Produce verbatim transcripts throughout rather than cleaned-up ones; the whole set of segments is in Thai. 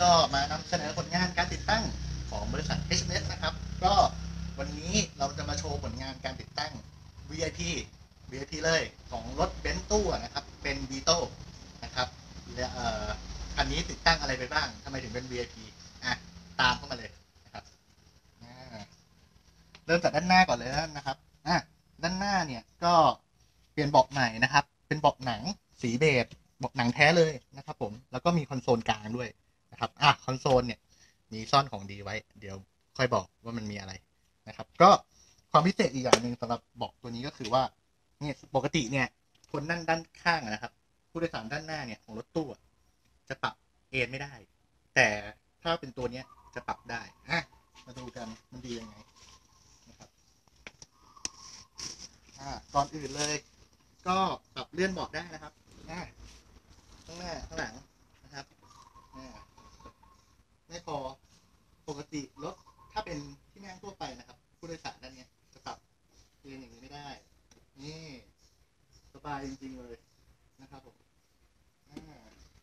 ก็มานำเสนอผลงานการติดตั้งของบริษัท เอช เอส นะครับ ก็วันนี้เราจะมาโชว์ผลงานการติดตั้ง วี ไอ พี วี ไอ พี เลยของรถเบนซ์ตู้นะครับเป็นบีโต้นะครับและเอ่อคันนี้ติดตั้งอะไรไปบ้างทำไมถึงเป็น วี ไอ พี อ่ะตามเข้ามาเลยนะครับเริ่มจากด้านหน้าก่อนเลยนะครับอ่ะด้านหน้าเนี่ยก็เปลี่ยนเบาะใหม่นะครับเป็นเบาะหนังสีเบจเบาะหนังแท้เลยนะครับผมแล้วก็มีคอนโซลกลางด้วยนะครับอ่ะคอนโซลเนี่ยมีซ่อนของดีไว้เดี๋ยวค่อยบอกว่ามันมีอะไรนะครับก็ความพิเศษอีกอย่างหนึ่งสำหรับเบาะตัวนี้ก็คือว่าเนี่ยปกติเนี่ยคนนั่งด้านข้างนะครับผู้โดยสารด้านหน้าเนี่ยของรถตู้จะปรับเอนไม่ได้แต่ถ้าเป็นตัวนี้จะปรับได้อ่ะมาดูกันมันดียังไงนะครับอ่าก่อนอื่นเลยก็ปรับเลื่อนเบาะได้นะครับอ่าข้างหน้าข้างหลังนะครับอ่าไม่พอปกติรถถ้าเป็นที่นั่งทั่วไปนะครับผู้โดยสารด้านนี้จะปรับเอนอย่างนี้ไม่ได้นี่สบายจริงๆเลยนะครับผมอ่า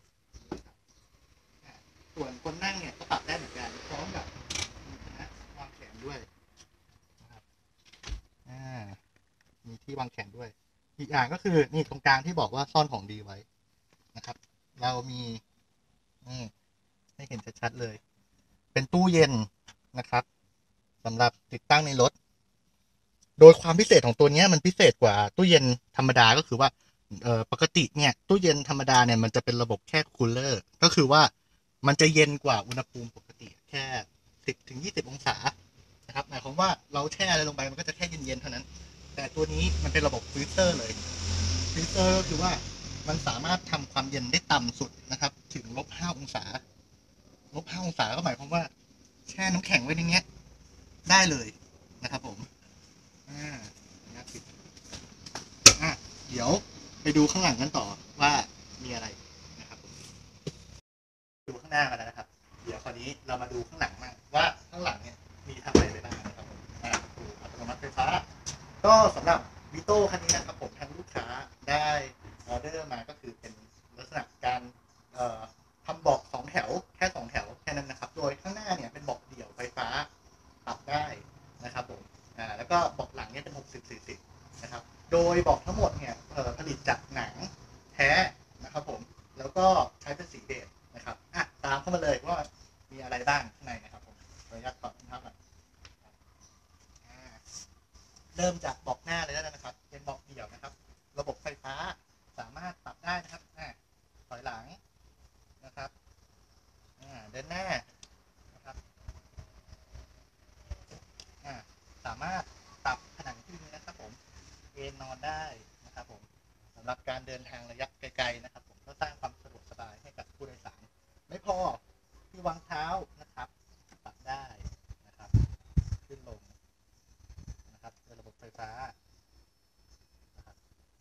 ส่วนคนนั่งเนี่ยก็ปรับได้เหมือนกันพร้อมกับมีนะวางแขนด้วยนะครับอ่ามีที่วางแขนด้วยอีกอย่างก็คือนี่ตรงกลางที่บอกว่าซ่อนของดีไว้นะครับเรามีนี่ให้เห็นชัดๆเลยเป็นตู้เย็นนะครับสำหรับติดตั้งในรถโดยความพิเศษของตัวนี้มันพิเศษกว่าตู้เย็นธรรมดาก็คือว่าเอ่อปกติเนี่ยตู้เย็นธรรมดาเนี่ยมันจะเป็นระบบแค่คูลเลอร์ก็คือว่ามันจะเย็นกว่าอุณหภูมิปกติแค่สิบถึงยี่สิบองศานะครับหมายความว่าเราแช่อะไรลงไปมันก็จะแค่เย็นๆเท่านั้นแต่ตัวนี้มันเป็นระบบฟรีเซอร์เลยฟรีเซอร์ก็คือว่ามันสามารถทำความเย็นได้ต่ำสุดนะครับถึงลบห้าองศาลบห้าองศาก็หมายความว่าแช่น้ำแข็งไว้ในนี้ได้เลยนะครับผมอ่าอ่ะเดี๋ยวไปดูข้างหลังกันต่อว่ามีอะไรนะครับดูข้างหน้ามาแล้วนะครับเดี๋ยวคราวนี้เรามาดูข้างหลังมากว่าข้างหลังเนี่ยมีทำอะไรไปบ้างนะครับผมอ่ะดูอัตโนมัติไฟฟ้าก็สำหรับวิโต้คันนี้นะครับผมทางลูกค้าได้ออเดอร์มาก็คือเป็นลักษณะการเอ่อทำเบาะสองแถวแค่สองแถวแค่นั้นนะครับโดยข้างหน้าเนี่ยเป็นเบาะเดี่ยวไฟฟ้าปรับได้นะครับผมอ่าแล้วก็เบาะหลังเนี่ยเป็นหกสิบ สี่สิบนะครับโดยเบาะทั้งหมดเนี่ยผลิตจากหนังแท้นะครับผมแล้วก็ใช้เป็นสีเบจนะครับอ่ะตามเข้ามาเลยว่ามีอะไรบ้างข้างในนะครับผมขออนุญาตถอดรองเท้าก่อนเริ่มจากเบาะหน้าเลยแล้วนะครับเป็นเบาะเดี่ยวนะครับระบบไฟฟ้าสามารถปรับได้นะครับอ่ะถอยหลังนะครับอ่าเดินหน้านะครับอ่าสามารถปรับผนังที่นี้นะครับผมเอนนอนได้นะครับผมสำหรับการเดินทางระยะไกลๆนะครับผมก็สร้างความสะดวกสบายให้กับผู้โดยสารไม่พอที่วางเท้านะครับปรับได้นะครับขึ้นลงนะครับเป็นระบบไฟฟ้านะครับ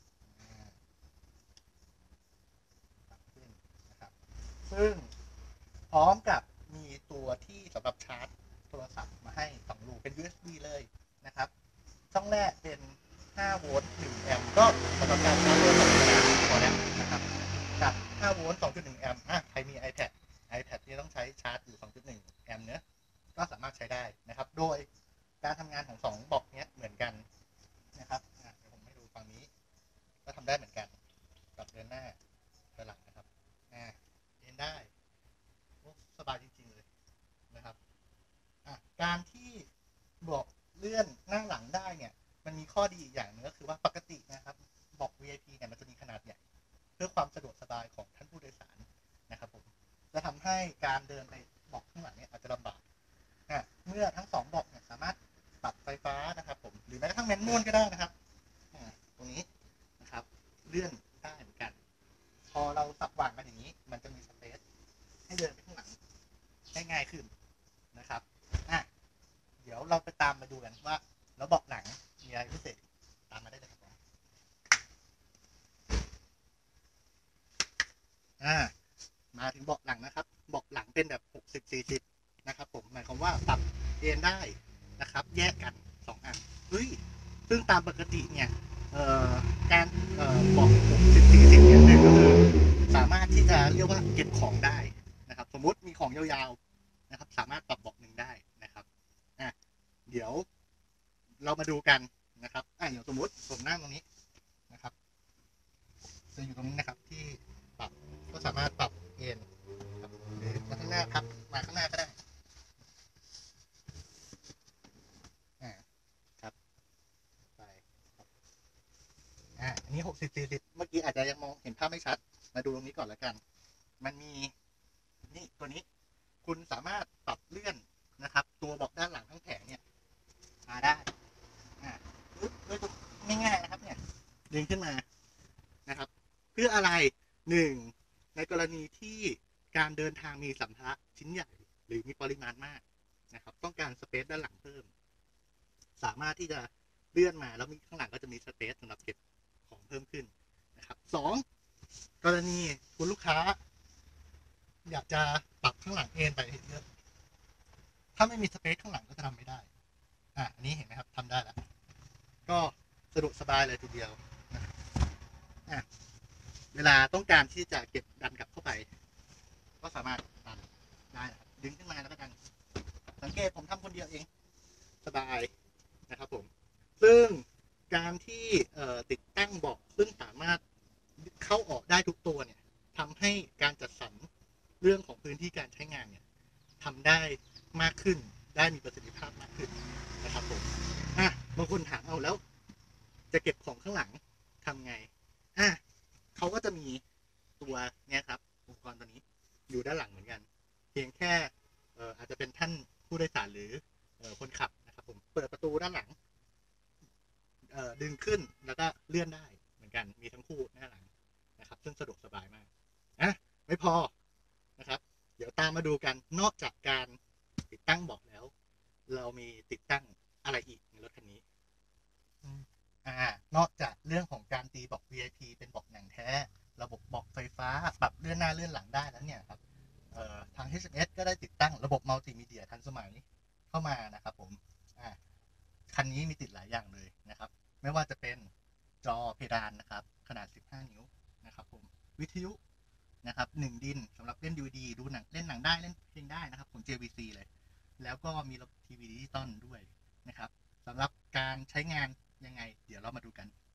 ปรับขึ้นนะครับซึ่งพร้อมกับมีตัวที่สำหรับชาร์จโทรศัพท์มาให้สองรูเป็น ยู เอส บี เลยนะครับช่องแรกเป็นห้าโวลต์หนึ่งแอมป์ก็สำหรับการชาร์จโทรศัพท์พอแล้วนะครับกับห้าโวลต์ สองจุดหนึ่งแอมป์อ่ะใครมี iPad iPad ที่ต้องใช้ชาร์จอยู่ สองจุดหนึ่งแอมป์เนื้อก็สามารถใช้ได้นะครับโดยการทำงานของสองบล็อกนี้เหมือนกันนะครับเดี๋ยวผมให้ดูฝั่งนี้ก็ทำได้เหมือนกันกับเดินหน้าเดินหลังนะครับอ่าเดินได้สบายจริงๆเลยนะครับอ่ะการที่บอกเลื่อนนั่งหลังได้เนี่ยมันมีข้อดีอีกอย่างนึงก็คือว่าปกตินะครับบอก วี ไอ พี เนี่ยมันจะมีขนาดใหญ่เพื่อความสะดวกสบายของท่านผู้โดยสารนะครับผมจะทำให้การเดินในเบาะข้างหลังเนี่ยอาจจะลำบากเมื่อทั้งสองเบาะเนี่ยสามารถปรับไฟฟ้านะครับผมหรือแม้กระทั่งแมนนวลก็ได้นะครับตรงนี้นะครับเลื่อนได้เหมือนกันพอเราสับวางกันอย่างนี้มันจะมีสเปซให้เดินไปข้างหลังได้ง่ายขึ้นนะครับอ่ะเดี๋ยวเราไปตามมาดูกันว่าแล้วเบาะหลังมีอะไรพิเศษตามมาได้เลยครับอ่ามาถึงเบาะหลังนะครับเบาะหลังเป็นแบบหกสิบ สี่สิบนะครับผมหมายความว่าปรับเอนได้นะครับแยกกันสองอันเฮ้ยซึ่งตามปกติเนี่ยการบอกหกสิบ สี่สิบเนี่ยก็คือสามารถที่จะเรียกว่าเก็บของได้นะครับสมมุติมีของยาวๆนะครับสามารถปรับเบาะหนึ่งได้นะครับอ่ะเดี๋ยวเรามาดูกันนะครับอ่ะอย่างสมมุติผมนั่งตรงนี้นะครับจะอยู่ตรงนี้นะครับที่ปรับก็สามารถปรับเอนครับหรือมาข้างหน้าพับมาข้างหน้าก็ได้อ่าครับไปครับอ่าอันนี้หกสิบสี่สิบเมื่อกี้อาจจะยังมองเห็นภาพไม่ชัดมาดูตรงนี้ก่อนแล้วกันมันมีนี่ตัวนี้คุณสามารถปรับเลื่อนนะครับตัวเบาะด้านหลังทั้งแผงเนี่ยมาได้อ่าด้วยตัวง่ายๆนะครับเนี่ยดึงขึ้นมานะครับเพื่ออะไรหนึ่งในกรณีที่การเดินทางมีสัมภาระชิ้นใหญ่หรือมีปริมาณมากนะครับต้องการสเปซด้านหลังเพิ่มสามารถที่จะเลื่อนมาแล้วมีข้างหลังก็จะมีสเปซสำหรับเก็บของเพิ่มขึ้นนะครับสองกรณีคุณลูกค้าอยากจะปรับข้างหลังเอนไปเยอะถ้าไม่มีสเปซข้างหลังก็จะทำไม่ได้อ่ะอันนี้เห็นไหมครับทำได้แล้วก็สะดวกสบายเลยทีเดียวนะอ่ะเวลาต้องการที่จะเก็บดันกลับเข้าไปก็สามารถดันได้นะครับดึงขึ้นมาแล้วก็ดันสังเกตผมทำคนเดียวเองสบายนะครับผมซึ่งการที่ติดตั้งเบาะซึ่งสามารถเข้าออกได้ทุกตัวเนี่ยทำให้การจัดสรรเรื่องของพื้นที่การใช้งานเนี่ยทำได้มากขึ้นได้มีประสิทธิภาพมากขึ้นนะครับผมอ่ะบางคนถามเอาแล้วจะเก็บของข้างหลังทำไงอ่ะเขาก็จะมีตัวเนี่ยครับอุปกรณ์ตัวนี้อยู่ด้านหลังเหมือนกันเพียงแค่เอ่ออาจจะเป็นท่านผู้โดยสารหรือเอ่อคนขับนะครับผมเปิดประตูด้านหลังเอ่อดึงขึ้นแล้วก็เลื่อนได้เหมือนกันมีทั้งคู่หน้าหลังนะครับซึ่งสะดวกสบายมากอ่ะไม่พอนะครับเดี๋ยวตามมาดูกันนอกจากการติดตั้งเบาะแล้วเรามีติดตั้งอะไรอีกในรถคันนี้อ่านอกจากเรื่องของการตีเบาะ วี ไอ พี เป็นเบาะหนังแท้ระบบเบาะไฟฟ้าปรับเลื่อนหน้าเลื่อนหลังได้แล้วเนี่ยครับทาง เอช เอ็ม เอส ก็ได้ติดตั้งระบบมัลติมีเดียทันสมัยเข้ามานะครับผมอ่าคันนี้มีติดหลายอย่างเลยนะครับไม่ว่าจะเป็นจอเพดานนะครับขนาดสิบห้านิ้วนะครับผมวิทยุนะครับหนึ่งดินสำหรับเล่น ดี วี ดี ดูหนังเล่นหนังได้เล่นเพลงได้นะครับผม เจ วี ซี เลยแล้วก็มีระบบทีวีดิจิตอลด้วยนะครับสำหรับการใช้งานยังไงเดี๋ยวเรามาดูกัน